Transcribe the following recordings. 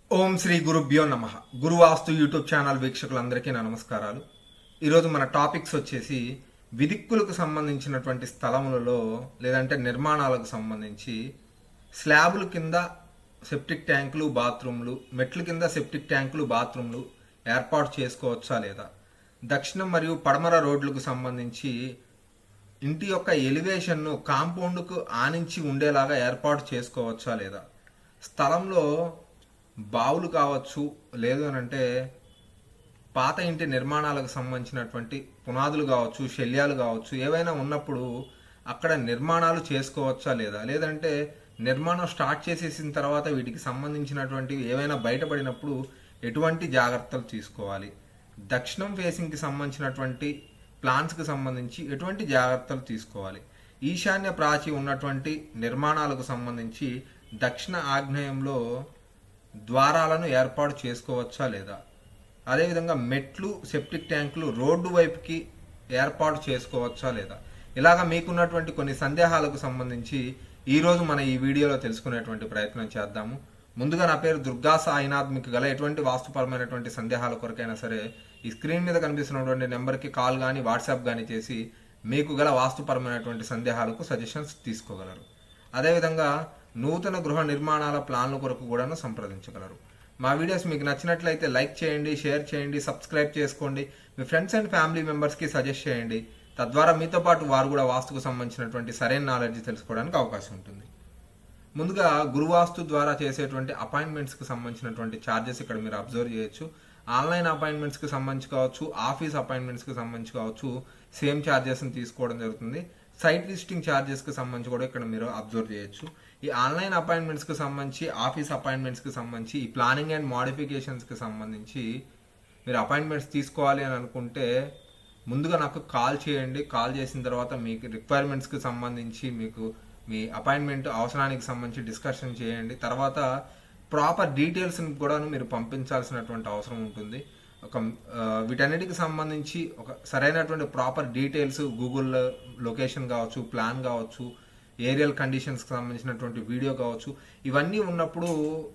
ఓం శ్రీ గురుభ్యో నమః. గురువాస్తు YouTube channel వీక్షకులందరికీ నా నమస్కారాలు. ఈరోజు మన టాపిక్స్ వచ్చేసి విదిక్కులకు సంబంధించినటువంటి స్థలములలో లేదంటే నిర్మాణాలకు సంబంధించి స్లాబుల కింద సెప్టిక్ ట్యాంకులు, బాత్రూమ్లు, మెట్ల కింద సెప్టిక్ ట్యాంకులు, బాత్రూమ్లు ఏర్పాటు చేసుకోవచ్చా లేదా, దక్షిణం మరియు పడమర రోడ్లకు సంబంధించి ఇంటి యొక్క ఎలివేషన్ను కాంపౌండ్కు ఆనించి ఉండేలాగా ఏర్పాటు చేసుకోవచ్చా లేదా, స్థలంలో బావులు కావచ్చు, లేదు అని అంటే పాత ఇంటి నిర్మాణాలకు సంబంధించినటువంటి పునాదులు కావచ్చు, శల్యాలు కావచ్చు, ఏవైనా ఉన్నప్పుడు అక్కడ నిర్మాణాలు చేసుకోవచ్చా లేదా, లేదంటే నిర్మాణం స్టార్ట్ చేసేసిన తర్వాత వీటికి సంబంధించినటువంటివి ఏవైనా బయటపడినప్పుడు ఎటువంటి జాగ్రత్తలు తీసుకోవాలి, దక్షిణం ఫేసింగ్కి సంబంధించినటువంటి ప్లాన్స్కి సంబంధించి ఎటువంటి జాగ్రత్తలు తీసుకోవాలి, ఈశాన్య ప్రాచి ఉన్నటువంటి నిర్మాణాలకు సంబంధించి దక్షిణ ఆగ్నేయంలో ద్వారాలను ఏర్పాటు చేసుకోవచ్చా లేదా, అదేవిధంగా మెట్లు, సెప్టిక్ ట్యాంకులు రోడ్డు వైపుకి ఏర్పాటు చేసుకోవచ్చా లేదా, ఇలాగా మీకున్నటువంటి కొన్ని సందేహాలకు సంబంధించి ఈరోజు మన ఈ వీడియోలో తెలుసుకునేటువంటి ప్రయత్నం చేద్దాము. ముందుగా నా పేరు దుర్గా సాయినాథ్. మీకు గల ఎటువంటి వాస్తుపరమైనటువంటి సందేహాల కొరకైనా సరే ఈ స్క్రీన్ మీద కనిపిస్తున్నటువంటి నెంబర్కి కాల్ కానీ వాట్సాప్ కానీ చేసి మీకు గల వాస్తుపరమైనటువంటి సందేహాలకు సజెషన్స్ తీసుకోగలరు. అదేవిధంగా నూతన గృహ నిర్మాణాల ప్లాన్ల కొరకు కూడాను సంప్రదించగలరు. మా వీడియోస్ మీకు నచ్చినట్లయితే లైక్ చేయండి, షేర్ చేయండి, సబ్స్క్రైబ్ చేసుకోండి, మీ ఫ్రెండ్స్ అండ్ ఫ్యామిలీ మెంబర్స్కి సజెస్ట్ చేయండి. తద్వారా మీతో పాటు వారు కూడా వాస్తుకు సంబంధించినటువంటి సరైన నాలెడ్జ్ తెలుసుకోవడానికి అవకాశం ఉంటుంది. ముందుగా గురువాస్తు ద్వారా చేసేటువంటి అపాయింట్మెంట్స్కి సంబంధించినటువంటి ఛార్జెస్ ఇక్కడ మీరు అబ్జర్వ్ చేయొచ్చు. ఆన్లైన్ అపాయింట్మెంట్స్కి సంబంధించి కావచ్చు, ఆఫీస్ అపాయింట్మెంట్స్కి సంబంధించి కావచ్చు, సేమ్ ఛార్జెస్ని తీసుకోవడం జరుగుతుంది. సైట్ విజిటింగ్ ఛార్జెస్కి సంబంధించి కూడా ఇక్కడ మీరు అబ్జర్వ్ చేయొచ్చు. ఈ ఆన్లైన్ అపాయింట్మెంట్స్కి సంబంధించి, ఆఫీస్ అపాయింట్మెంట్స్కి సంబంధించి, ఈ ప్లానింగ్ అండ్ మోడిఫికేషన్స్కి సంబంధించి మీరు అపాయింట్మెంట్స్ తీసుకోవాలి అని అనుకుంటే ముందుగా నాకు కాల్ చేయండి. కాల్ చేసిన తర్వాత మీకు రిక్వైర్మెంట్స్కి సంబంధించి మీకు మీ అపాయింట్మెంట్ అవసరానికి సంబంధించి డిస్కషన్ చేయండి. తర్వాత ప్రాపర్ డీటెయిల్స్ని కూడా మీరు పంపించాల్సినటువంటి అవసరం ఉంటుంది. వీటన్నిటికి సంబంధించి ఒక సరైనటువంటి ప్రాపర్ డీటెయిల్స్, గూగుల్ లొకేషన్ కావచ్చు, ప్లాన్ కావచ్చు, ఏరియల్ కండిషన్స్కి సంబంధించినటువంటి వీడియో కావచ్చు, ఇవన్నీ ఉన్నప్పుడు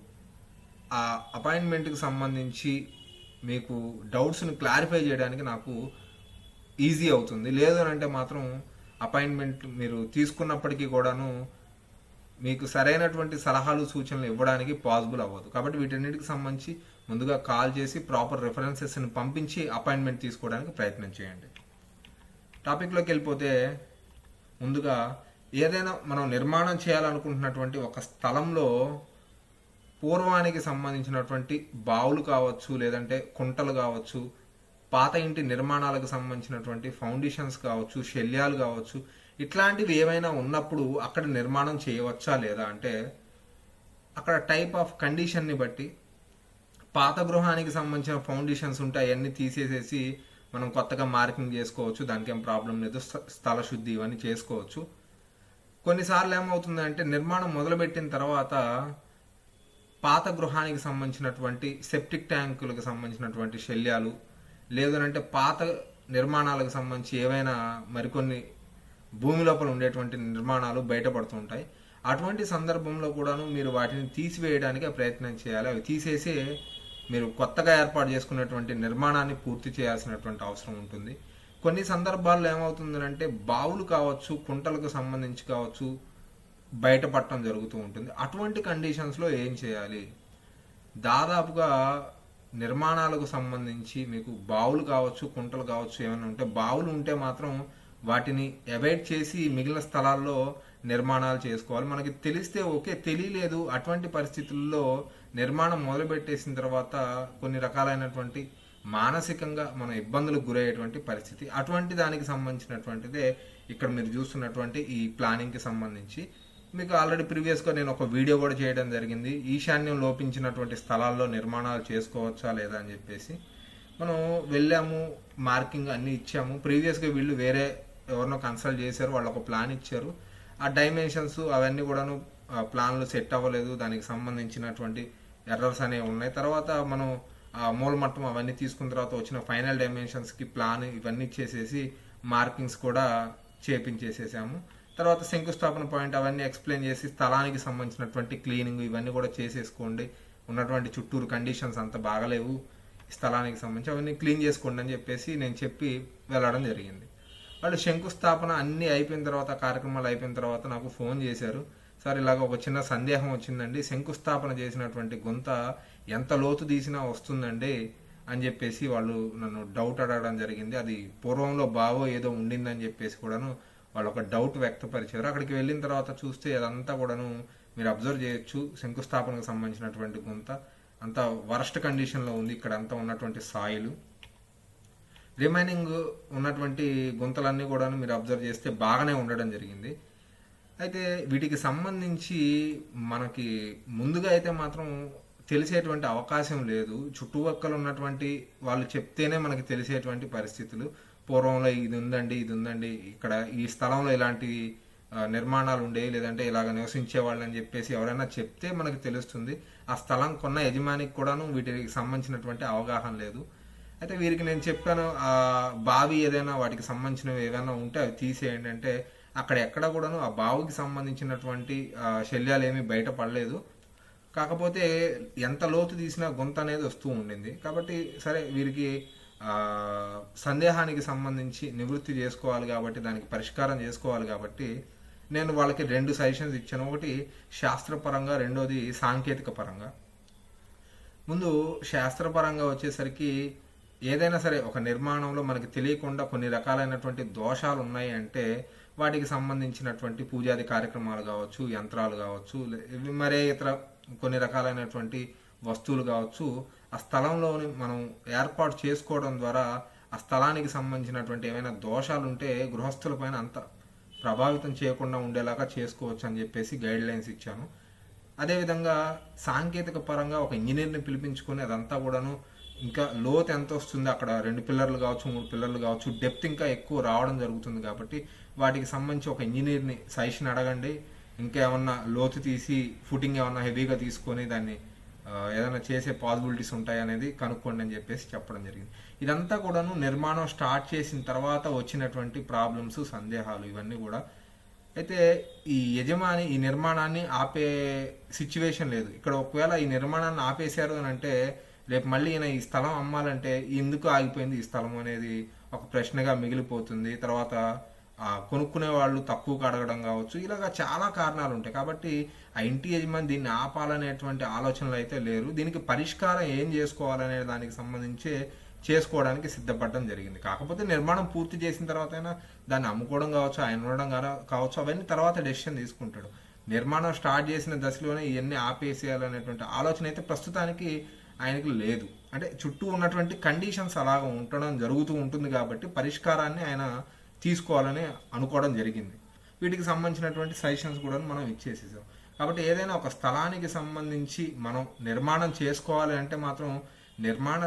ఆ అపాయింట్మెంట్కి సంబంధించి మీకు డౌట్స్ని క్లారిఫై చేయడానికి నాకు ఈజీ అవుతుంది. లేదు అని అంటే మాత్రం అపాయింట్మెంట్ మీరు తీసుకున్నప్పటికీ కూడాను మీకు సరైనటువంటి సలహాలు, సూచనలు ఇవ్వడానికి పాసిబుల్ అవ్వదు. కాబట్టి వీటన్నిటికి సంబంధించి ముందుగా కాల్ చేసి ప్రాపర్ రెఫరెన్సెస్ని పంపించి అపాయింట్మెంట్ తీసుకోవడానికి ప్రయత్నం చేయండి. టాపిక్లోకి వెళ్ళిపోతే ముందుగా ఏదైనా మనం నిర్మాణం చేయాలనుకుంటున్నటువంటి ఒక స్థలంలో పూర్వానికి సంబంధించినటువంటి బావులు కావచ్చు, లేదంటే కుంటలు కావచ్చు, పాత ఇంటి నిర్మాణాలకు సంబంధించినటువంటి ఫౌండేషన్స్ కావచ్చు, శల్యాలు కావచ్చు, ఇట్లాంటివి ఏమైనా ఉన్నప్పుడు అక్కడ నిర్మాణం చేయవచ్చా లేదా అంటే అక్కడ టైప్ ఆఫ్ కండిషన్ని బట్టి పాత గృహానికి సంబంధించిన ఫౌండేషన్స్ ఉంటాయి, అవన్నీ తీసేసేసి మనం కొత్తగా మార్కింగ్ చేసుకోవచ్చు, దానికి ఏం ప్రాబ్లం లేదు, స్థల శుద్ధి ఇవన్నీ చేసుకోవచ్చు. కొన్నిసార్లు ఏమవుతుందంటే నిర్మాణం మొదలుపెట్టిన తర్వాత పాత గృహానికి సంబంధించినటువంటి సెప్టిక్ ట్యాంకులకు సంబంధించినటువంటి శల్యాలు, లేదనంటే పాత నిర్మాణాలకు సంబంధించి ఏవైనా మరికొన్ని భూమి లోపల ఉండేటువంటి నిర్మాణాలు బయటపడుతూ ఉంటాయి. అటువంటి సందర్భంలో కూడాను మీరు వాటిని తీసివేయడానికి ప్రయత్నం చేయాలి. అవి తీసేసి మీరు కొత్తగా ఏర్పాటు చేసుకున్నటువంటి నిర్మాణాన్ని పూర్తి చేయాల్సినటువంటి అవసరం ఉంటుంది. కొన్ని సందర్భాల్లో ఏమవుతుందంటే బావులు కావచ్చు, కుంటలకు సంబంధించి కావచ్చు, బయటపడటం జరుగుతూ ఉంటుంది. అటువంటి కండిషన్స్లో ఏం చేయాలి, దాదాపుగా నిర్మాణాలకు సంబంధించి మీకు బావులు కావచ్చు, కుంటలు కావచ్చు, ఏమైనా ఉంటే బావులు ఉంటే మాత్రం వాటిని అవాయిడ్ చేసి మిగిలిన స్థలాల్లో నిర్మాణాలు చేసుకోవాలి. మనకి తెలిస్తే ఓకే, తెలియలేదు, అటువంటి పరిస్థితుల్లో నిర్మాణం మొదలుపెట్టేసిన తర్వాత కొన్ని రకాలైనటువంటి మానసికంగా మనం ఇబ్బందులకు గురయ్యేటువంటి పరిస్థితి, అటువంటి దానికి సంబంధించినటువంటిదే ఇక్కడ మీరు చూస్తున్నటువంటి ఈ ప్లానింగ్కి సంబంధించి. మీకు ఆల్రెడీ ప్రీవియస్గా నేను ఒక వీడియో కూడా చేయడం జరిగింది, ఈశాన్యం లోపించినటువంటి స్థలాల్లో నిర్మాణాలు చేసుకోవచ్చా లేదా అని చెప్పేసి. మనం వెళ్ళాము, మార్కింగ్ అన్నీ ఇచ్చాము. ప్రీవియస్గా వీళ్ళు వేరే ఎవరినో కన్సల్ట్ చేశారు, వాళ్ళు ఒక ప్లాన్ ఇచ్చారు, ఆ డైమెన్షన్స్ అవన్నీ కూడాను ప్లాన్లు సెట్ అవ్వలేదు, దానికి సంబంధించినటువంటి ఎర్రర్స్ అనేవి ఉన్నాయి. తర్వాత మనం మూలమట్టం అవన్నీ తీసుకున్న తర్వాత వచ్చిన ఫైనల్ డైమెన్షన్స్కి ప్లాన్ ఇవన్నీ ఇచ్చేసేసి మార్కింగ్స్ కూడా చేపించేసేసాము. తర్వాత శంకుస్థాపన పాయింట్ అవన్నీ ఎక్స్ప్లెయిన్ చేసి స్థలానికి సంబంధించినటువంటి క్లీనింగ్ ఇవన్నీ కూడా చేసేసుకోండి, ఉన్నటువంటి చుట్టూరు కండిషన్స్ అంత బాగలేవు స్థలానికి సంబంధించి, అవన్నీ క్లీన్ చేసుకోండి అని చెప్పేసి నేను చెప్పి వెళ్ళడం జరిగింది. వాళ్ళు శంకుస్థాపన అన్నీ అయిపోయిన తర్వాత, కార్యక్రమాలు అయిపోయిన తర్వాత నాకు ఫోన్ చేశారు. సార్ ఇలాగ ఒక చిన్న సందేహం వచ్చిందండి, శంకుస్థాపన చేసినటువంటి గుంత ఎంత లోతు తీసినా వస్తుందండి అని చెప్పేసి వాళ్ళు నన్ను డౌట్ అడగడం జరిగింది. అది పూర్వంలో బావో ఏదో ఉండిందని చెప్పేసి కూడాను వాళ్ళు ఒక డౌట్ వ్యక్తపరిచారు. అక్కడికి వెళ్ళిన తర్వాత చూస్తే అదంతా కూడాను మీరు అబ్జర్వ్ చేయొచ్చు, శంకుస్థాపనకు సంబంధించినటువంటి గుంత అంత వరస్ట్ కండిషన్లో ఉంది. ఇక్కడ అంతా ఉన్నటువంటి సాయిలు, రిమైనింగ్ ఉన్నటువంటి గుంతలన్నీ కూడా మీరు అబ్జర్వ్ చేస్తే బాగానే ఉండడం జరిగింది. అయితే వీటికి సంబంధించి మనకి ముందుగా అయితే మాత్రం తెలిసేటువంటి అవకాశం లేదు. చుట్టుపక్కల ఉన్నటువంటి వాళ్ళు చెప్తేనే మనకి తెలిసేటువంటి పరిస్థితులు. పూర్వంలో ఇది ఉందండి, ఇది ఉందండి, ఇక్కడ ఈ స్థలంలో ఇలాంటి నిర్మాణాలు ఉండేవి, లేదంటే ఇలాగ నివసించే వాళ్ళు అని చెప్పేసి ఎవరైనా చెప్తే మనకి తెలుస్తుంది. ఆ స్థలం కొన్న యజమానికి కూడాను వీటికి సంబంధించినటువంటి అవగాహన లేదు. అయితే వీరికి నేను చెప్పాను, ఆ బావి ఏదైనా వాటికి సంబంధించినవి ఏదైనా ఉంటే అవి తీసేయండి అంటే అక్కడ ఎక్కడ కూడాను ఆ బావికి సంబంధించినటువంటి శల్యాలు ఏమీ బయటపడలేదు. కాకపోతే ఎంత లోతు తీసినా గుంత అనేది వస్తూ ఉండింది. కాబట్టి సరే వీరికి సందేహానికి సంబంధించి నివృత్తి చేసుకోవాలి కాబట్టి, దానికి పరిష్కారం చేసుకోవాలి కాబట్టి నేను వాళ్ళకి 2 సజెషన్స్ ఇచ్చాను. ఒకటి శాస్త్రపరంగా, రెండోది సాంకేతిక పరంగా. ముందు శాస్త్రపరంగా వచ్చేసరికి ఏదైనా సరే ఒక నిర్మాణంలో మనకి తెలియకుండా కొన్ని రకాలైనటువంటి దోషాలు ఉన్నాయి అంటే వాటికి సంబంధించినటువంటి పూజాది కార్యక్రమాలు కావచ్చు, యంత్రాలు కావచ్చు, మరే ఇతర కొన్ని రకాలైనటువంటి వస్తువులు కావచ్చు, ఆ స్థలంలోని మనం ఏర్పాటు చేసుకోవడం ద్వారా ఆ స్థలానికి సంబంధించినటువంటి ఏమైనా దోషాలు ఉంటే గృహస్థుల పైన అంత ప్రభావితం చేయకుండా ఉండేలాగా చేసుకోవచ్చు అని చెప్పేసి గైడ్ లైన్స్ ఇచ్చాను. అదేవిధంగా సాంకేతిక పరంగా ఒక ఇంజనీర్ని పిలిపించుకొని అదంతా కూడాను ఇంకా లోతు ఎంత వస్తుంది, అక్కడ 2 పిల్లర్లు కావచ్చు, 3 పిల్లర్లు కావచ్చు, డెప్త్ ఇంకా ఎక్కువ రావడం జరుగుతుంది కాబట్టి వాటికి సంబంధించి ఒక ఇంజనీర్ని సజెషన్ అడగండి. ఇంకా ఏమన్నా లోతు తీసి ఫుటింగ్ ఏమన్నా హెవీగా తీసుకొని దాన్ని ఏదైనా చేసే పాసిబిలిటీస్ ఉంటాయి అనేది కనుక్కోండి అని చెప్పేసి చెప్పడం జరిగింది. ఇదంతా కూడాను నిర్మాణం స్టార్ట్ చేసిన తర్వాత వచ్చినటువంటి ప్రాబ్లమ్స్, సందేహాలు ఇవన్నీ కూడా. అయితే ఈ యజమాని ఈ నిర్మాణాన్ని ఆపే సిచ్యువేషన్ లేదు. ఇక్కడ ఒకవేళ ఈ నిర్మాణాన్ని ఆపేశారు అని అంటే రేపు మళ్ళీ ఈయన ఈ స్థలం అమ్మాలంటే ఎందుకు ఆగిపోయింది ఈ స్థలం అనేది ఒక ప్రశ్నగా మిగిలిపోతుంది. తర్వాత కొనుక్కునే వాళ్ళు తక్కువగా అడగడం కావచ్చు, ఇలాగా చాలా కారణాలు ఉంటాయి. కాబట్టి ఆ ఇంటి యజమాని దీన్ని ఆపాలనేటువంటి ఆలోచనలు అయితే లేరు. దీనికి పరిష్కారం ఏం చేసుకోవాలనే దానికి సంబంధించి చేసుకోవడానికి సిద్ధపడడం జరిగింది. కాకపోతే నిర్మాణం పూర్తి చేసిన తర్వాత అయినా దాన్ని అమ్ముకోవడం కావచ్చు, ఆయన ఉండడం కావచ్చు, అవన్నీ తర్వాత డెసిషన్ తీసుకుంటాడు. నిర్మాణం స్టార్ట్ చేసిన దశలోనే ఇవన్నీ ఆపేసేయాలనేటువంటి ఆలోచన అయితే ప్రస్తుతానికి ఆయనకి లేదు. అంటే చుట్టూ ఉన్నటువంటి కండిషన్స్ అలాగ ఉండడం జరుగుతూ ఉంటుంది కాబట్టి పరిష్కారాన్ని ఆయన తీసుకోవాలని అనుకోవడం జరిగింది. వీటికి సంబంధించినటువంటి సజెషన్స్ కూడా మనం ఇచ్చేసేసాం. కాబట్టి ఏదైనా ఒక స్థలానికి సంబంధించి మనం నిర్మాణం చేసుకోవాలి అంటే మాత్రం నిర్మాణ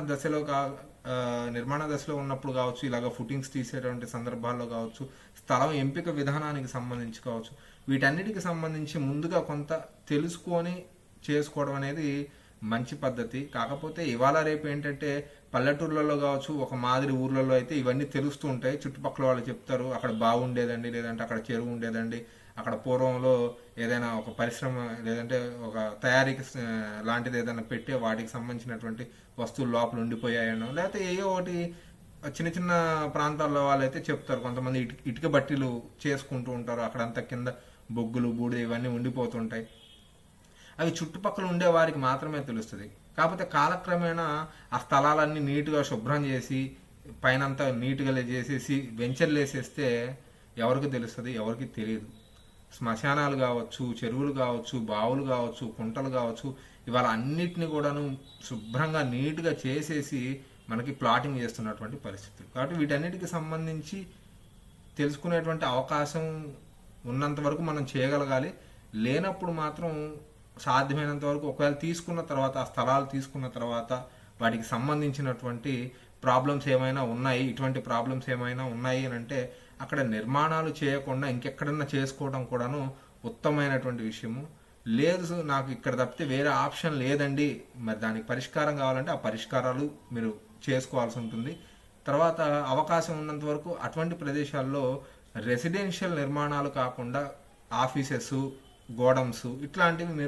దశలో ఉన్నప్పుడు కావచ్చు, ఇలాగ ఫుటింగ్స్ తీసేటువంటి సందర్భాల్లో కావచ్చు, స్థలం ఎంపిక విధానానికి సంబంధించి కావచ్చు, వీటన్నిటికి సంబంధించి ముందుగా కొంత తెలుసుకొని చేసుకోవడం అనేది మంచి పద్ధతి. కాకపోతే ఇవాళ రేపు ఏంటంటే పల్లెటూర్లలో కావచ్చు, ఒక మాదిరి ఊర్లలో అయితే ఇవన్నీ తెలుస్తూ ఉంటాయి. చుట్టుపక్కల వాళ్ళు చెప్తారు అక్కడ బాగుండేదండి, లేదంటే అక్కడ చెరువు ఉండేదండి, అక్కడ పూర్వంలో ఏదైనా ఒక పరిశ్రమ లేదంటే ఒక తయారీకి లాంటిది ఏదైనా పెట్టి వాటికి సంబంధించినటువంటి వస్తువులు లోపల ఉండిపోయాయనో, లేకపోతే ఏదో ఒకటి చిన్న చిన్న ప్రాంతాల్లో వాళ్ళైతే చెప్తారు. కొంతమంది ఇటుక బట్టీలు చేసుకుంటూ ఉంటారు, అక్కడంతా కింద బొగ్గులు బూడిద ఇవన్నీ ఉండిపోతుంటాయి. అవి చుట్టుపక్కల ఉండే వారికి మాత్రమే తెలుస్తుంది. కాకపోతే కాలక్రమేణా ఆ స్థలాలన్నీ నీట్గా శుభ్రం చేసి పైనంతా నీట్గా చేసేసి వెంచర్లు వేసేస్తే ఎవరికి తెలుస్తుంది, ఎవరికి తెలియదు. శ్మశానాలు కావచ్చు, చెరువులు కావచ్చు, బావులు కావచ్చు, కుంటలు కావచ్చు, ఇవాళ అన్నిటిని కూడాను శుభ్రంగా నీట్గా చేసేసి మనకి ప్లాటింగ్ చేస్తున్నటువంటి పరిస్థితులు. కాబట్టి వీటన్నిటికి సంబంధించి తెలుసుకునేటువంటి అవకాశం ఉన్నంత వరకు మనం చేయగలగాలి. లేనప్పుడు మాత్రం సాధ్యమైనంత వరకు ఒకవేళ తీసుకున్న తర్వాత, ఆ స్థలాలు తీసుకున్న తర్వాత వాటికి సంబంధించినటువంటి ప్రాబ్లమ్స్ ఏమైనా ఉన్నాయి, ఇటువంటి ప్రాబ్లమ్స్ ఏమైనా ఉన్నాయి అని అంటే అక్కడ నిర్మాణాలు చేయకుండా ఇంకెక్కడన్నా చేసుకోవడం కూడాను ఉత్తమమైనటువంటి విషయము. లేదు నాకు ఇక్కడ తప్పితే వేరే ఆప్షన్ లేదండి, మరి దానికి పరిష్కారం కావాలంటే ఆ పరిష్కారాలు మీరు చేసుకోవాల్సి ఉంటుంది. తర్వాత అవకాశం ఉన్నంత వరకు అటువంటి ప్రదేశాల్లో రెసిడెన్షియల్ నిర్మాణాలు కాకుండా ఆఫీసెస్, గోడమ్స్ ఇట్లాంటివి మీరు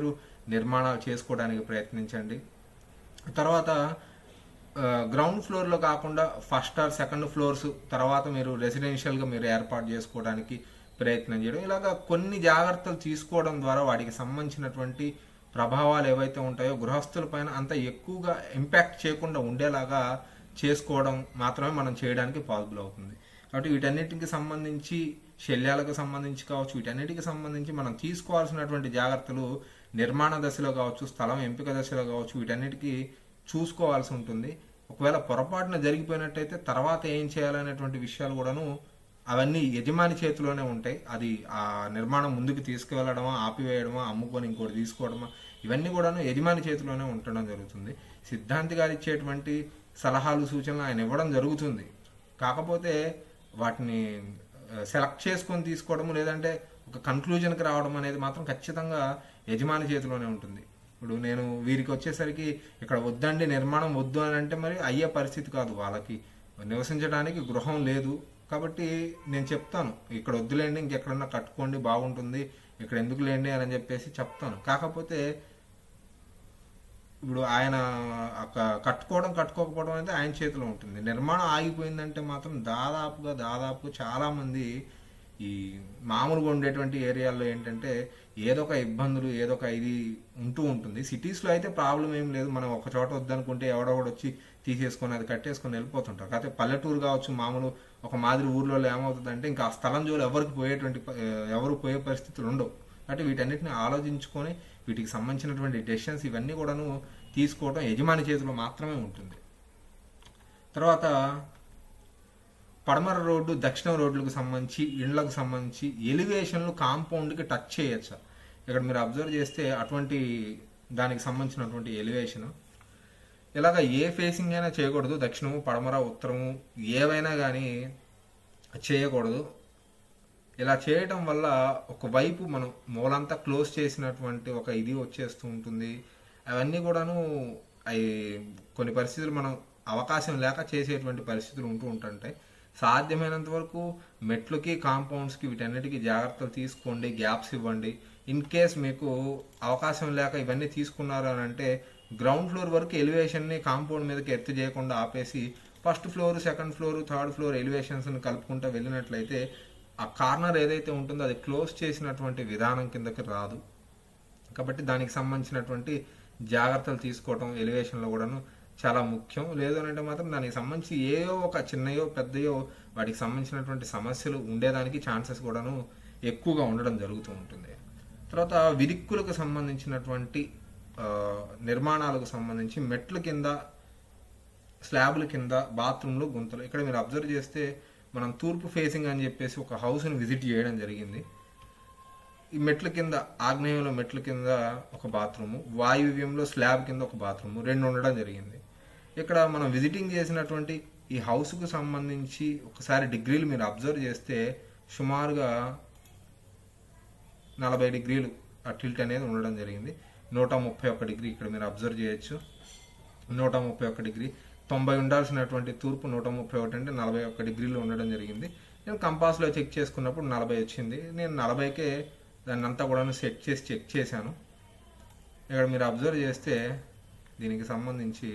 నిర్మాణాలు చేసుకోవడానికి ప్రయత్నించండి. తర్వాత గ్రౌండ్ ఫ్లోర్లో కాకుండా ఫస్ట్ ఆర్ సెకండ్ ఫ్లోర్స్ తర్వాత మీరు రెసిడెన్షియల్గా మీరు ఏర్పాటు చేసుకోవడానికి ప్రయత్నం చేయడం, ఇలాగా కొన్ని జాగ్రత్తలు తీసుకోవడం ద్వారా వాటికి సంబంధించినటువంటి ప్రభావాలు ఏవైతే ఉంటాయో గృహస్థుల పైన అంత ఎక్కువగా ఇంపాక్ట్ చేయకుండా ఉండేలాగా చేసుకోవడం మాత్రమే మనం చేయడానికి పాసిబుల్ అవుతుంది. కాబట్టి వీటన్నిటికి సంబంధించి శల్యాలకు సంబంధించి కావచ్చు, వీటన్నిటికి సంబంధించి మనం తీసుకోవాల్సినటువంటి జాగ్రత్తలు నిర్మాణ దశలో కావచ్చు, స్థలం ఎంపిక దశలో కావచ్చు, వీటన్నిటికీ చూసుకోవాల్సి ఉంటుంది. ఒకవేళ పొరపాటున జరిగిపోయినట్టయితే తర్వాత ఏం చేయాలనేటువంటి విషయాలు కూడాను అవన్నీ యజమాని చేతిలోనే ఉంటాయి. అది ఆ నిర్మాణం ముందుకు తీసుకువెళ్ళడమా, ఆపివేయడమా, అమ్ముకొని ఇంకోటి తీసుకోవడమా, ఇవన్నీ కూడాను యజమాని చేతిలోనే ఉండడం జరుగుతుంది. సిద్ధాంతి గారు ఇచ్చేటువంటి సలహాలు సూచనలు ఆయన ఇవ్వడం జరుగుతుంది. కాకపోతే వాటిని సెలెక్ట్ చేసుకొని తీసుకోవడం లేదంటే ఒక కన్క్లూజన్కి రావడం అనేది మాత్రం ఖచ్చితంగా యజమాని చేతిలోనే ఉంటుంది. ఇప్పుడు నేను వీరికి వచ్చేసరికి ఇక్కడ వద్దండి నిర్మాణం వద్దు అని అంటే మరి అయ్యే పరిస్థితి కాదు. వాళ్ళకి నివసించడానికి గృహం లేదు కాబట్టి నేను చెప్తాను ఇక్కడ వద్దులేండి, ఇంకెక్కడన్నా కట్టుకోండి బాగుంటుంది, ఇక్కడ ఎందుకు లేండి అని చెప్పేసి చెప్తాను. కాకపోతే ఇప్పుడు ఆయన కట్టుకోకపోవడం అనేది ఆయన చేతిలో ఉంటుంది. నిర్మాణం ఆగిపోయిందంటే మాత్రం దాదాపుగా చాలామంది ఈ మామూలుగా ఉండేటువంటి ఏరియాల్లో ఏంటంటే ఏదో ఒక ఇబ్బందులు ఏదో ఒక ఇది ఉంటూ ఉంటుంది. సిటీస్లో అయితే ప్రాబ్లం ఏం లేదు, మనం ఒక చోట వద్దనుకుంటే ఎవడొకడు వచ్చి తీసేసుకొని అది కట్టేసుకొని వెళ్ళిపోతుంటారు. కాకపోతే పల్లెటూరు కావచ్చు, మామూలు ఒక మాదిరి ఊర్లో ఏమవుతుందంటే ఇంకా ఆ స్థలం జోలు ఎవరు పోయే పరిస్థితులు ఉండవు. కాబట్టి వీటన్నిటిని ఆలోచించుకొని వీటికి సంబంధించినటువంటి డెసిషన్స్ ఇవన్నీ కూడాను తీసుకోవడం యజమాని చేతిలో మాత్రమే ఉంటుంది. తర్వాత పడమర రోడ్డు దక్షిణ రోడ్లకు సంబంధించి ఇళ్లకు సంబంధించి ఎలివేషన్లు కాంపౌండ్కి టచ్ చేయొచ్చా? ఇక్కడ మీరు అబ్జర్వ్ చేస్తే అటువంటి దానికి సంబంధించినటువంటి ఎలివేషన్ ఇలాగ ఏ ఫేసింగ్ అయినా చేయకూడదు. దక్షిణము, పడమర, ఉత్తరము ఏవైనా కానీ చేయకూడదు. ఇలా చేయటం వల్ల ఒకవైపు మనం మూలంతా క్లోజ్ చేసినటువంటి ఒక ఇది వచ్చేస్తూ ఉంటుంది. అవన్నీ కూడాను అవి కొన్ని పరిస్థితులు మనం అవకాశం లేక చేసేటువంటి పరిస్థితులు ఉంటూ ఉంటుంటాయి. సాధ్యమైనంత వరకు మెట్లకి కాంపౌండ్స్కి వీటన్నిటికీ జాగ్రత్తలు తీసుకోండి, గ్యాప్స్ ఇవ్వండి. ఇన్ కేస్ మీకు అవకాశం లేక ఇవన్నీ తీసుకున్నారు అని అంటే గ్రౌండ్ ఫ్లోర్ వరకు ఎలివేషన్ని కాంపౌండ్ మీదకి ఎత్తి చేయకుండా ఆపేసి first floor, second floor, third floor ఎలివేషన్స్ని కలుపుకుంటూ వెళ్ళినట్లయితే ఆ కార్నర్ ఏదైతే ఉంటుందో అది క్లోజ్ చేసినటువంటి విధానం కిందకి రాదు. కాబట్టి దానికి సంబంధించినటువంటి జాగ్రత్తలు తీసుకోవటం ఎలివేషన్లో కూడాను చాలా ముఖ్యం. లేదు అంటే మాత్రం దానికి సంబంధించి ఏవో ఒక చిన్నయో పెద్దయో వాటికి సంబంధించినటువంటి సమస్యలు ఉండేదానికి ఛాన్సెస్ కూడాను ఎక్కువగా ఉండడం జరుగుతూ ఉంటుంది. తర్వాత విదిక్కులకు సంబంధించినటువంటి నిర్మాణాలకు సంబంధించి మెట్ల కింద, స్లాబ్ల కింద, బాత్రూంలు, గుంతలు. ఇక్కడ మీరు అబ్జర్వ్ చేస్తే మనం తూర్పు ఫేసింగ్ అని చెప్పేసి ఒక హౌస్ని విజిట్ చేయడం జరిగింది. ఈ మెట్ల కింద, ఆగ్నేయంలో మెట్ల కింద ఒక బాత్రూము, వాయువ్యంలో స్లాబ్ కింద ఒక బాత్రూము, 2 ఉండడం జరిగింది. ఇక్కడ మనం విజిటింగ్ చేసినటువంటి ఈ హౌస్కు సంబంధించి ఒకసారి డిగ్రీలు మీరు అబ్జర్వ్ చేస్తే సుమారుగా 40 డిగ్రీలు ఆ టిల్ట్ అనేది ఉండడం జరిగింది. 131 డిగ్రీ ఇక్కడ మీరు అబ్జర్వ్ చేయొచ్చు. 131 డిగ్రీ, 90 ఉండాల్సినటువంటి తూర్పు 131 అంటే 41 డిగ్రీలు ఉండడం జరిగింది. నేను కంపాస్లో చెక్ చేసుకున్నప్పుడు 40 వచ్చింది. నేను 40కే దాన్ని అంతా కూడా చెక్ చేశాను. ఇక్కడ మీరు అబ్జర్వ్ చేస్తే దీనికి సంబంధించి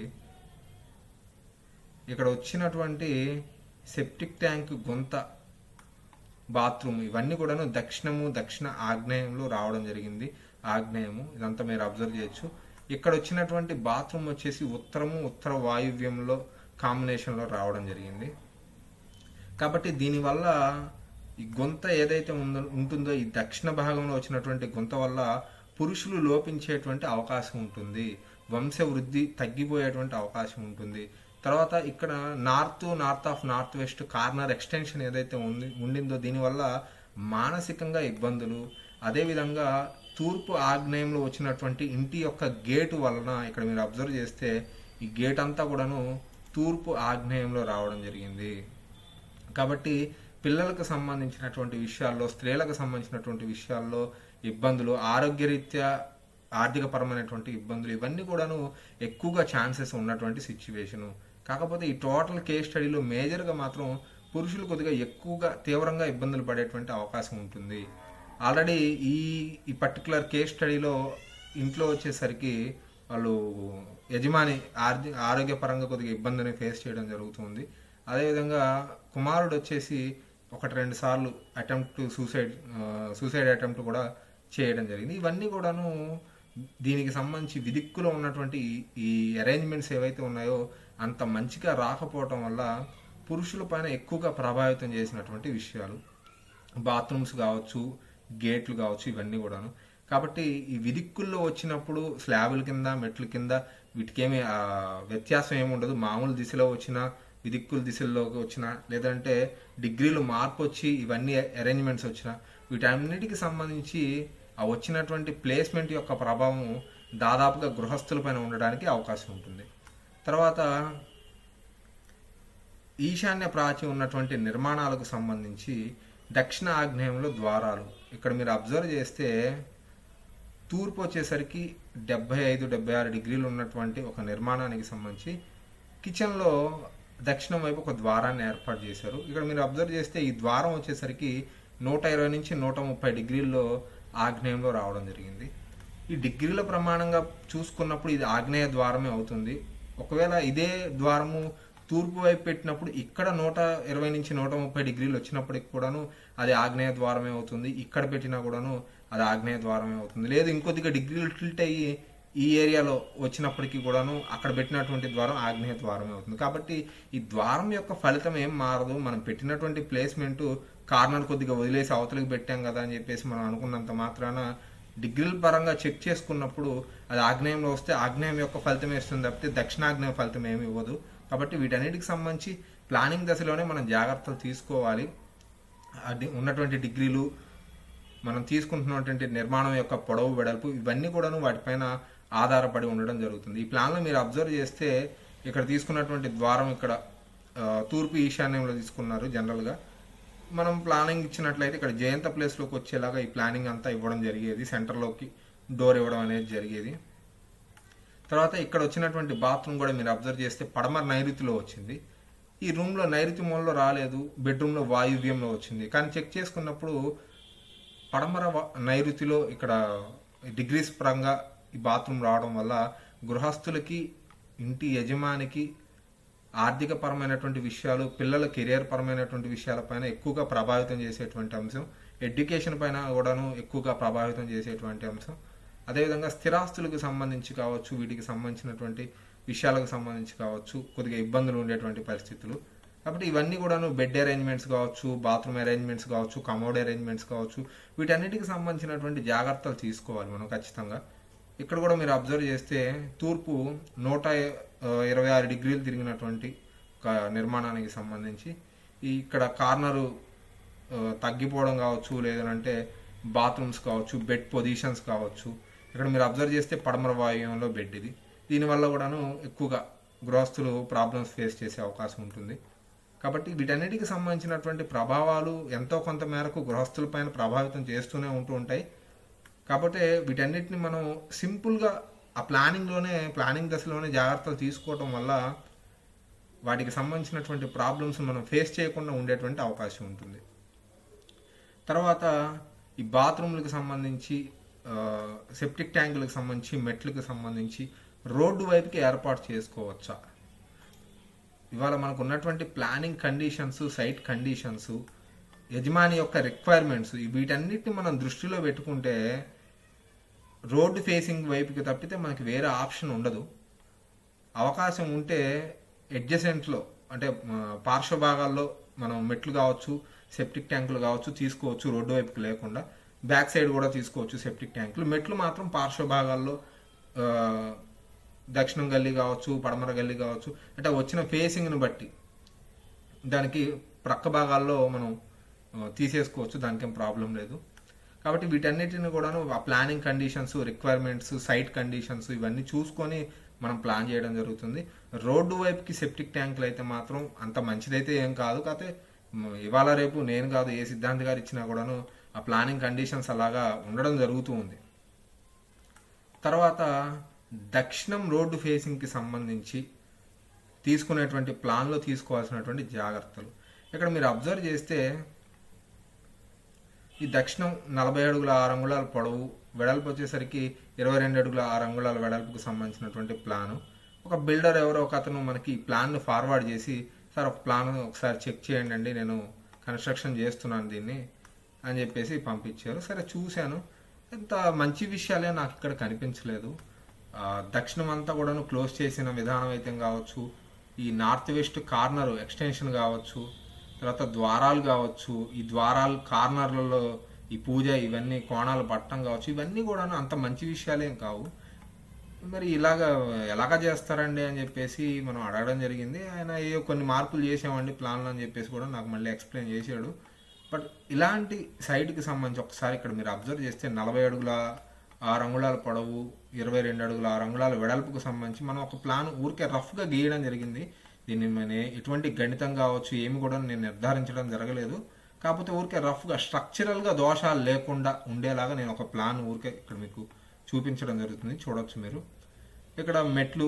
ఇక్కడ వచ్చినటువంటి సెప్టిక్ ట్యాంక్, గుంత, బాత్రూమ్ ఇవన్నీ కూడాను దక్షిణ ఆగ్నేయంలో రావడం జరిగింది. ఆగ్నేయము ఇదంతా మీరు అబ్జర్వ్ చేయొచ్చు. ఇక్కడ వచ్చినటువంటి బాత్రూమ్ వచ్చేసి ఉత్తర వాయువ్యంలో కాంబినేషన్లో రావడం జరిగింది. కాబట్టి దీనివల్ల ఈ గుంత ఏదైతే ఉంటుందో ఈ దక్షిణ భాగంలో వచ్చినటువంటి గుంత వల్ల పురుషులు లోపించేటువంటి అవకాశం ఉంటుంది, వంశవృద్ధి తగ్గిపోయేటువంటి అవకాశం ఉంటుంది. తర్వాత ఇక్కడ నార్త్ వెస్ట్ కార్నర్ ఎక్స్టెన్షన్ ఏదైతే ఉండిందో దీనివల్ల మానసికంగా ఇబ్బందులు, అదేవిధంగా తూర్పు ఆగ్నేయంలో వచ్చినటువంటి ఇంటి యొక్క గేటు వలన ఇక్కడ మీరు అబ్జర్వ్ చేస్తే ఈ గేట్ అంతా కూడాను తూర్పు ఆగ్నేయంలో రావడం జరిగింది. కాబట్టి పిల్లలకు సంబంధించినటువంటి విషయాల్లో, స్త్రీలకు సంబంధించినటువంటి విషయాల్లో ఇబ్బందులు, ఆరోగ్యరీత్యా ఆర్థికపరమైనటువంటి ఇబ్బందులు ఇవన్నీ కూడాను ఎక్కువగా ఛాన్సెస్ ఉన్నటువంటి సిచ్యువేషను. కాకపోతే ఈ టోటల్ కేస్ స్టడీలో మేజర్గా మాత్రం పురుషులు కొద్దిగా ఎక్కువగా తీవ్రంగా ఇబ్బందులు పడేటువంటి అవకాశం ఉంటుంది. ఆల్రెడీ ఈ పర్టికులర్ కేస్ స్టడీలో ఇంట్లో వచ్చేసరికి వాళ్ళు యజమాని ఆరోగ్యపరంగా కొద్దిగా ఇబ్బందిని ఫేస్ చేయడం జరుగుతుంది. అదేవిధంగా కుమారుడు వచ్చేసి 1-2 సార్లు సూసైడ్ అటెంప్ట్ కూడా చేయడం జరిగింది. ఇవన్నీ కూడాను దీనికి సంబంధించి విదిక్కులో ఉన్నటువంటి ఈ అరేంజ్మెంట్స్ ఏవైతే ఉన్నాయో అంత మంచిగా రాకపోవటం వల్ల పురుషుల పైన ఎక్కువగా ప్రభావితం చేసినటువంటి విషయాలు. బాత్రూమ్స్ కావచ్చు, గేట్లు కావచ్చు, ఇవన్నీ కూడాను. కాబట్టి ఈ విదిక్కుల్లో వచ్చినప్పుడు స్లాబుల కింద, మెట్ల కింద వీటికేమీ వ్యత్యాసం ఏముండదు. మామూలు దిశలో వచ్చినా, విదిక్కుల దిశల్లోకి వచ్చినా, లేదంటే డిగ్రీలు మార్పు వచ్చి ఇవన్నీ అరేంజ్మెంట్స్ వచ్చినా, వీటన్నిటికి సంబంధించి ఆ వచ్చినటువంటి ప్లేస్మెంట్ యొక్క ప్రభావం దాదాపుగా గృహస్థులపైన ఉండడానికి అవకాశం ఉంటుంది. తర్వాత ఈశాన్య ప్రాచి ఉన్నటువంటి నిర్మాణాలకు సంబంధించి దక్షిణ ఆగ్నేయంలో ద్వారాలు. ఇక్కడ మీరు అబ్జర్వ్ చేస్తే తూర్పు వచ్చేసరికి 75-76 డిగ్రీలు ఉన్నటువంటి ఒక నిర్మాణానికి సంబంధించి కిచెన్లో దక్షిణం వైపు ఒక ద్వారాన్ని ఏర్పాటు చేశారు. ఇక్కడ మీరు అబ్జర్వ్ చేస్తే ఈ ద్వారం వచ్చేసరికి 120 నుంచి 130 డిగ్రీల్లో ఆగ్నేయంలో రావడం జరిగింది. ఈ డిగ్రీల ప్రమాణంగా చూసుకున్నప్పుడు ఇది ఆగ్నేయ ద్వారమే అవుతుంది. ఒకవేళ ఇదే ద్వారము తూర్పు వైపు పెట్టినప్పుడు ఇక్కడ 120 నుంచి 130 డిగ్రీలు వచ్చినప్పటికి కూడాను అది ఆగ్నేయ ద్వారమే అవుతుంది. ఇక్కడ పెట్టినా కూడాను అది ఆగ్నేయ ద్వారమే అవుతుంది. లేదు ఇంకొద్దిగా డిగ్రీలు టిల్ట్ అయ్యి ఈ ఏరియాలో వచ్చినప్పటికీ కూడాను అక్కడ పెట్టినటువంటి ద్వారం ఆగ్నేయ ద్వారమే అవుతుంది. కాబట్టి ఈ ద్వారం యొక్క ఫలితం ఏం మారదు. మనం పెట్టినటువంటి ప్లేస్మెంట్ కార్నర్ కొద్దిగా వదిలేసి అవతలకి పెట్టాం కదా అని చెప్పేసి మనం అనుకున్నంత మాత్రాన డిగ్రీల పరంగా చెక్ చేసుకున్నప్పుడు అది ఆగ్నేయంలో వస్తే ఆగ్నేయం యొక్క ఫలితం ఇస్తుంది తప్పితే దక్షిణాగ్నేయ ఫలితం ఏమి ఇవ్వదు. కాబట్టి వీటన్నిటికి సంబంధించి ప్లానింగ్ దశలోనే మనం జాగ్రత్తలు తీసుకోవాలి. అది ఉన్నటువంటి డిగ్రీలు, మనం తీసుకుంటున్నటువంటి నిర్మాణం యొక్క పొడవు, వెడల్పు, ఇవన్నీ కూడాను వాటిపైన ఆధారపడి ఉండడం జరుగుతుంది. ఈ ప్లాన్లో మీరు అబ్జర్వ్ చేస్తే ఇక్కడ తీసుకున్నటువంటి ద్వారం ఇక్కడ తూర్పు ఈశాన్యంలో తీసుకున్నారు. జనరల్గా మనం ప్లానింగ్ ఇచ్చినట్లయితే ఇక్కడ జయంత ప్లేస్లోకి వచ్చేలాగా ఈ ప్లానింగ్ అంతా ఇవ్వడం జరిగేది. సెంటర్లోకి డోర్ ఇవ్వడం అనేది జరిగేది. తర్వాత ఇక్కడ వచ్చినటువంటి బాత్రూమ్ కూడా మీరు అబ్జర్వ్ చేస్తే పడమర నైరుతిలో వచ్చింది. ఈ రూమ్లో నైరుతి మూలలో రాలేదు, బెడ్రూమ్లో వాయువ్యంలో వచ్చింది. కానీ చెక్ చేసుకున్నప్పుడు పడమర నైరుతిలో ఇక్కడ డిగ్రీస్ పరంగా ఈ బాత్రూమ్ రావడం వల్ల గృహస్థులకి, ఇంటి యజమానికి ఆర్థిక పరమైనటువంటి విషయాలు, పిల్లల కెరియర్ పరమైనటువంటి విషయాలపైన ఎక్కువగా ప్రభావితం చేసేటువంటి అంశం, ఎడ్యుకేషన్ పైన కూడాను ఎక్కువగా ప్రభావితం చేసేటువంటి అంశం. అదేవిధంగా స్థిరాస్తులకు సంబంధించి కావచ్చు, వీటికి సంబంధించినటువంటి విషయాలకు సంబంధించి కావచ్చు కొద్దిగా ఇబ్బందులు ఉండేటువంటి పరిస్థితులు. కాబట్టి ఇవన్నీ కూడాను బెడ్ అరేంజ్మెంట్స్ కావచ్చు, బాత్రూమ్ అరేంజ్మెంట్స్ కావచ్చు, కమోడ్ అరేంజ్మెంట్స్ కావచ్చు, వీటన్నిటికి సంబంధించినటువంటి జాగ్రత్తలు తీసుకోవాలి మనం ఖచ్చితంగా. ఇక్కడ కూడా మీరు అబ్జర్వ్ చేస్తే తూర్పు 126 డిగ్రీలు తిరిగినటువంటి ఒక నిర్మాణానికి సంబంధించి ఇక్కడ కార్నరు తగ్గిపోవడం కావచ్చు, లేదంటే బాత్రూమ్స్ కావచ్చు, బెడ్ పొజిషన్స్ కావచ్చు. ఇక్కడ మీరు అబ్జర్వ్ చేస్తే పడమర వాయువ్యంలో బెడ్ ఇది. దీనివల్ల కూడాను ఎక్కువగా గృహస్థులు ప్రాబ్లమ్స్ ఫేస్ చేసే అవకాశం ఉంటుంది. కాబట్టి వీటన్నిటికి సంబంధించినటువంటి ప్రభావాలు ఎంతో కొంత మేరకు గృహస్థులపైన ప్రభావితం చేస్తూనే ఉంటాయి. కాబట్టి వీటన్నిటిని మనం సింపుల్గా ఆ ప్లానింగ్ దశలోనే జాగ్రత్తలు తీసుకోవటం వల్ల వాటికి సంబంధించినటువంటి ప్రాబ్లమ్స్ మనం ఫేస్ చేయకుండా ఉండేటువంటి అవకాశం ఉంటుంది. తర్వాత ఈ బాత్రూమ్లకు సంబంధించి, సెప్టిక్ ట్యాంకులకు సంబంధించి, మెట్లకు సంబంధించి రోడ్డు వైపుకి ఏర్పాటు చేసుకోవచ్చా? ఇవాళ మనకు ఉన్నటువంటి ప్లానింగ్ కండిషన్స్, సైట్ కండిషన్స్, యజమాని యొక్క రిక్వైర్మెంట్స్, వీటన్నిటిని మనం దృష్టిలో పెట్టుకుంటే రోడ్డు ఫేసింగ్ వైపుకి తప్పితే మనకి వేరే ఆప్షన్ ఉండదు. అవకాశం ఉంటే అడ్జసెంట్లో అంటే పార్శ్వ భాగాల్లో మనం మెట్లు కావచ్చు, సెప్టిక్ ట్యాంకులు కావచ్చు తీసుకోవచ్చు. రోడ్డు వైపుకి లేకుండా బ్యాక్ సైడ్ కూడా తీసుకోవచ్చు సెప్టిక్ ట్యాంకులు. మెట్లు మాత్రం పార్శ్వ భాగాల్లో దక్షిణం గల్లీ కావచ్చు, పడమర గల్లీ కావచ్చు, అంటే వచ్చిన ఫేసింగ్ని బట్టి దానికి ప్రక్క భాగాల్లో మనం తీసేసుకోవచ్చు. దానికేం ప్రాబ్లం లేదు. కాబట్టి వీటన్నిటిని కూడాను ఆ planning conditions, requirements, site conditions ఇవన్నీ చూసుకొని మనం ప్లాన్ చేయడం జరుగుతుంది. రోడ్డు వైపుకి సెప్టిక్ ట్యాంకులు అయితే మాత్రం అంత మంచిదైతే ఏం కాదు. కాకపోతే ఇవాళ రేపు నేను కాదు, ఏ సిద్ధాంత్ గారు ఇచ్చినా కూడాను ఆ ప్లానింగ్ కండిషన్స్ అలాగా ఉండడం జరుగుతూ ఉంది. తర్వాత దక్షిణం రోడ్డు ఫేసింగ్కి సంబంధించి తీసుకునేటువంటి ప్లాన్లో తీసుకోవాల్సినటువంటి జాగ్రత్తలు. ఇక్కడ మీరు అబ్జర్వ్ చేస్తే ఈ దక్షిణం 40 అడుగుల 6 అంగుళాల పొడవు, వెడల్పు వచ్చేసరికి 22 అడుగుల 6 అంగుళాల వెడల్పుకు సంబంధించినటువంటి ప్లాను. ఒక బిల్డర్ ఎవరో ఒక అతను మనకి ఈ ప్లాన్ను ఫార్వర్డ్ చేసి, సార్ ఒక ప్లాన్ ఒకసారి చెక్ చేయండి అండి, నేను కన్స్ట్రక్షన్ చేస్తున్నాను దీన్ని అని చెప్పేసి పంపించారు. సరే చూశాను, ఇంత మంచి విషయాలే నాకు ఇక్కడ కనిపించలేదు. దక్షిణం అంతా కూడాను క్లోజ్ చేసిన విధానం అయితే కావచ్చు, ఈ నార్త్ వెస్ట్ కార్నర్ ఎక్స్టెన్షన్ కావచ్చు, తర్వాత ద్వారాలు కావచ్చు, ఈ ద్వారాలు కార్నర్లలో ఈ పూజ ఇవన్నీ కోణాలు పట్టడం కావచ్చు, ఇవన్నీ కూడాను అంత మంచి విషయాలేం కావు. మరి ఎలాగా చేస్తారండి అని చెప్పేసి మనం అడగడం జరిగింది. ఆయన ఏవో కొన్ని మార్పులు చేసామండి ప్లాన్లు అని చెప్పేసి కూడా నాకు మళ్ళీ ఎక్స్ప్లెయిన్ చేశాడు. బట్ ఇలాంటి సైట్కి సంబంధించి ఒకసారి ఇక్కడ మీరు అబ్జర్వ్ చేస్తే 40 అడుగుల 6 అంగుళాల పొడవు, 22 అడుగుల 6 అంగుళాల వెడల్పుకు సంబంధించి మనం ఒక ప్లాన్ ఊరికే రఫ్గా గీయడం జరిగింది. దీన్ని ఎటువంటి గణితం కావచ్చు ఏమి కూడా నేను నిర్ధారించడం జరగలేదు. కాకపోతే ఊరికే రఫ్గా స్ట్రక్చరల్గా దోషాలు లేకుండా ఉండేలాగా నేను ఒక ప్లాన్ ఊరికే ఇక్కడ మీకు చూపించడం జరుగుతుంది. చూడొచ్చు మీరు. ఇక్కడ మెట్లు,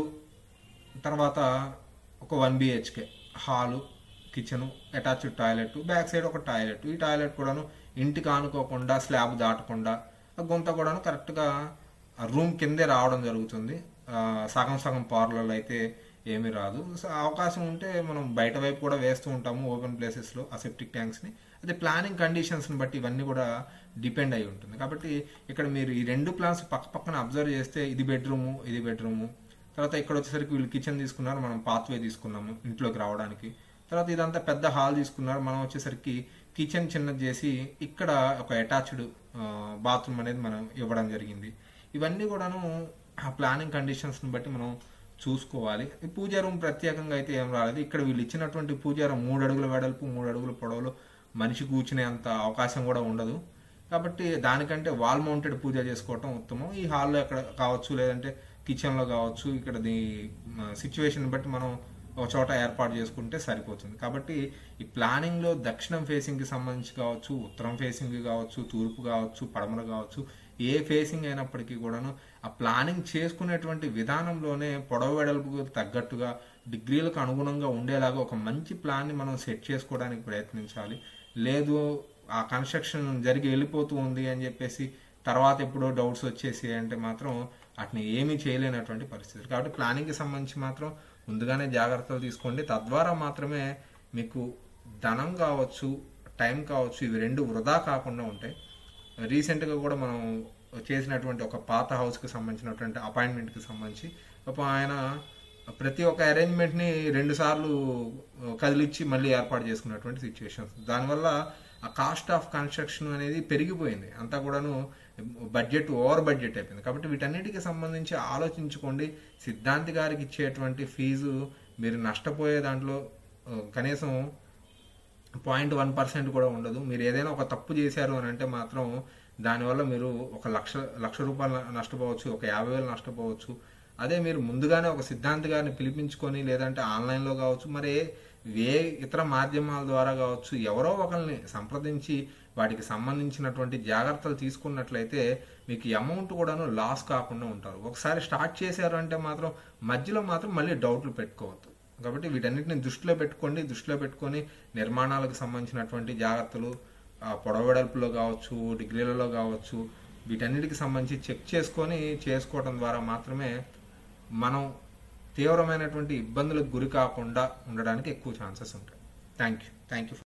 తర్వాత ఒక 1 BHK hall, kitchen, attached toilet, back side ఒక టాయిలెట్. ఈ టాయిలెట్ కూడాను ఇంటికి ఆనుకోకుండా, స్లాబ్ దాటకుండా, గుంత కూడాను కరెక్ట్గా రూమ్ కిందే రావడం జరుగుతుంది. సగం సగం పార్లర్లు అయితే ఏమీ రాదు. అవకాశం ఉంటే మనం బయట వైపు కూడా వేస్తూ ఉంటాము ఓపెన్ ప్లేసెస్లో ఆ సెప్టిక్ ట్యాంక్స్ని. అదే ప్లానింగ్ కండిషన్స్ని బట్టి ఇవన్నీ కూడా డిపెండ్ అయి ఉంటుంది. కాబట్టి ఇక్కడ మీరు ఈ 2 ప్లాన్స్ పక్క పక్కన అబ్జర్వ్ చేస్తే ఇది బెడ్రూము, ఇది బెడ్రూము, తర్వాత ఇక్కడ వచ్చేసరికి వీళ్ళు కిచెన్ తీసుకున్నారు, మనం పాత్వే తీసుకున్నాము ఇంట్లోకి రావడానికి. తర్వాత ఇదంతా పెద్ద హాల్ తీసుకున్నారు, మనం వచ్చేసరికి కిచెన్ చిన్నది చేసి ఇక్కడ ఒక అటాచ్డ్ బాత్రూమ్ అనేది మనం ఇవ్వడం జరిగింది. ఇవన్నీ కూడాను ఆ ప్లానింగ్ కండిషన్స్ని బట్టి మనం చూసుకోవాలి. ఈ పూజా రూమ్ ప్రత్యేకంగా అయితే ఏం రాలేదు. ఇక్కడ వీళ్ళు ఇచ్చినటువంటి పూజా రూమ్ 3 అడుగుల వెడల్పు, 3 అడుగుల పొడవులో మనిషి కూర్చునే అంత అవకాశం కూడా ఉండదు. కాబట్టి దానికంటే వాల్ మౌంటెడ్ పూజ చేసుకోవటం ఉత్తమం. ఈ హాల్లో ఎక్కడ కావచ్చు, లేదంటే కిచెన్లో కావచ్చు, ఇక్కడ సిచ్యువేషన్ బట్టి మనం ఒక చోట ఏర్పాటు చేసుకుంటే సరిపోతుంది. కాబట్టి ఈ ప్లానింగ్లో దక్షిణం ఫేసింగ్కి సంబంధించి కావచ్చు, ఉత్తరం ఫేసింగ్ కావచ్చు, తూర్పు కావచ్చు, పడమర కావచ్చు, ఏ ఫేసింగ్ అయినప్పటికీ కూడాను ఆ ప్లానింగ్ చేసుకునేటువంటి విధానంలోనే పొడవు వెడల్పుకు తగ్గట్టుగా డిగ్రీలకు అనుగుణంగా ఉండేలాగా ఒక మంచి ప్లాన్ని మనం సెట్ చేసుకోవడానికి ప్రయత్నించాలి. లేదు ఆ కన్స్ట్రక్షన్ జరిగి వెళ్ళిపోతూ ఉంది అని చెప్పేసి తర్వాత ఎప్పుడో డౌట్స్ వచ్చేసి అంటే మాత్రం వాటిని ఏమీ చేయలేనటువంటి పరిస్థితి. కాబట్టి ప్లానింగ్కి సంబంధించి మాత్రం ముందుగానే జాగ్రత్తలు తీసుకోండి. తద్వారా మాత్రమే మీకు ధనం కావచ్చు, టైం కావచ్చు, ఇవి 2 వృధా కాకుండా ఉంటాయి. రీసెంట్గా కూడా మనం చేసినటువంటి ఒక పాత హౌస్కి సంబంధించినటువంటి అపాయింట్మెంట్కి సంబంధించి ఆయన ప్రతి ఒక్క అరేంజ్మెంట్ని 2 సార్లు కదిలిచ్చి మళ్ళీ ఏర్పాటు చేసుకున్నటువంటి సిచ్యువేషన్స్. దానివల్ల ఆ కాస్ట్ ఆఫ్ కన్స్ట్రక్షన్ అనేది పెరిగిపోయింది, అంతా కూడాను బడ్జెట్ ఓవర్ బడ్జెట్ అయిపోయింది. కాబట్టి వీటన్నిటికి సంబంధించి ఆలోచించుకోండి. సిద్ధాంతి గారికి ఇచ్చేటువంటి ఫీజు మీరు నష్టపోయే దాంట్లో కనీసం 0.1% కూడా ఉండదు. మీరు ఏదైనా ఒక తప్పు చేశారు అని అంటే మాత్రం దానివల్ల మీరు ఒక లక్ష రూపాయలు నష్టపోవచ్చు, ఒక 50,000 నష్టపోవచ్చు. అదే మీరు ముందుగానే ఒక సిద్ధాంతి గారిని పిలిపించుకొని, లేదంటే ఆన్లైన్లో కావచ్చు, మరి ఇతర మాధ్యమాల ద్వారా కావచ్చు, ఎవరో ఒకరిని సంప్రదించి వాటికి సంబంధించినటువంటి జాగ్రత్తలు తీసుకున్నట్లయితే మీకు అమౌంట్ కూడాను లాస్ కాకుండా ఉంటారు. ఒకసారి స్టార్ట్ చేశారు అంటే మాత్రం మధ్యలో మాత్రం మళ్ళీ డౌట్లు పెట్టుకోవద్దు. కాబట్టి వీటన్నిటిని దృష్టిలో పెట్టుకొని నిర్మాణాలకు సంబంధించినటువంటి జాగ్రత్తలు పొడవు వెడల్పులో కావచ్చు, డిగ్రీలలో కావచ్చు, వీటన్నిటికి సంబంధించి చెక్ చేసుకొని చేసుకోవడం ద్వారా మాత్రమే మనం తీవ్రమైనటువంటి ఇబ్బందులకు గురి కాకుండా ఉండడానికి ఎక్కువ ఛాన్సెస్ ఉంటాయి. Thank you.